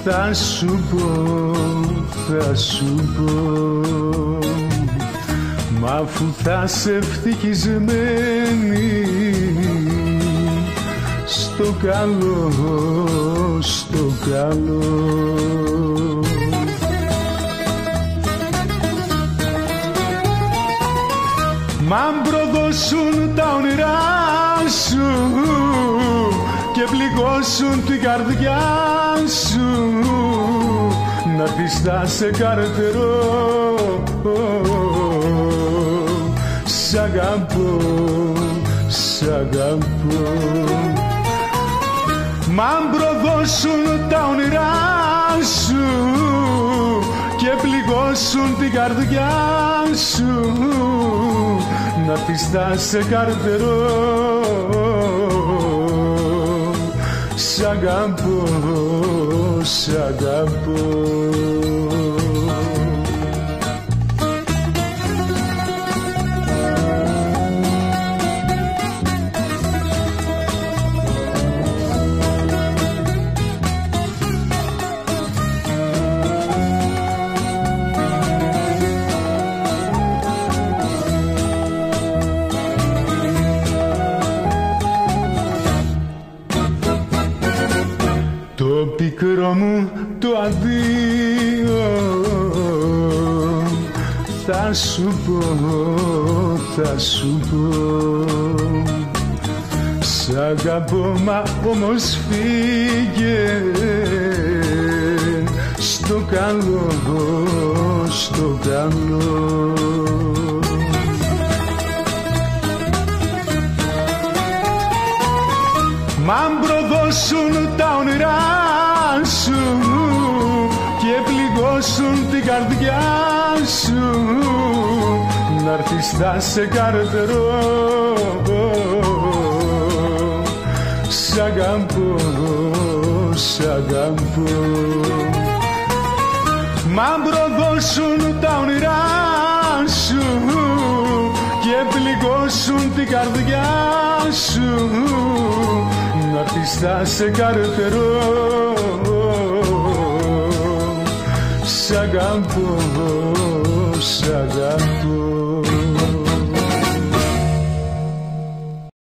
Θα σου πω, μα αφού θα σε ευτυχισμένη στο καλό, Μ' αν προδώσουν τα όνειρά σου και πληγώσουν την καρδιά σου, να πεις θα σε καρτερώ. Σ' αγαπώ. Μ' αν προδώσουν τα όνειρά σου και πληγώσουν την καρδιά σου, να πεις θα σε καρτερώ. Σ' αγαπώ. Το πικρό μου το αδείο θα σου πω, σ' αγαπώ μα όμως φύγε στο καλό. Μ' αν προδώσουν τα όνειρά σου και πληγώσουν την καρδιά σου, να'ρθεις θα σε καρτερώ. Σ' αγαπώ. Μ' αν προδώσουν τα όνειρά σου και πληγώσουν την καρδιά σου, να'ρθεις θα σε καρτερώ. Σ' αγαπώ.